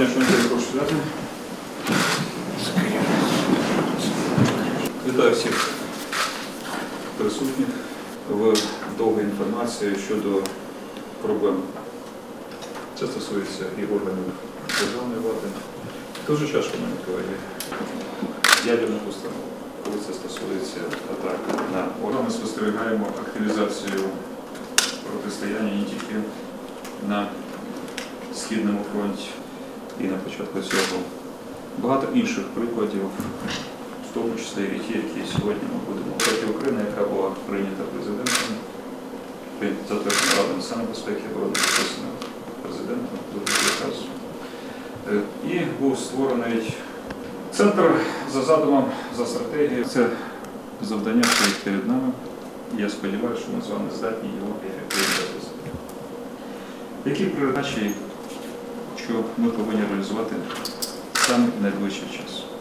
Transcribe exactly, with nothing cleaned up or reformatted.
дня, що не прошу сідати. Вітаю всіх присутніх в довгій інформації щодо проблем. Це стосується і органів державної влади. Дуже часто, мої колеги, ядерних установ, коли це стосується атак на органи, ми спостерігаємо активізацію протистояння не тільки на Східному фронті і на початку цього. Багато інших прикладів, в тому числі і ті, які сьогодні ми будемо. Проти України, яка була прийнята президентом, затверджена Радою національної безпеки і оборони, підписана президентом до наказу. І був створений центр за задумом, за стратегією. Це завдання стоїть перед нами. Я сподіваюся, що ми з вами здатні його ефективно реалізувати. Які пріоритети, що ми повинні реалізувати саме в найближчий час?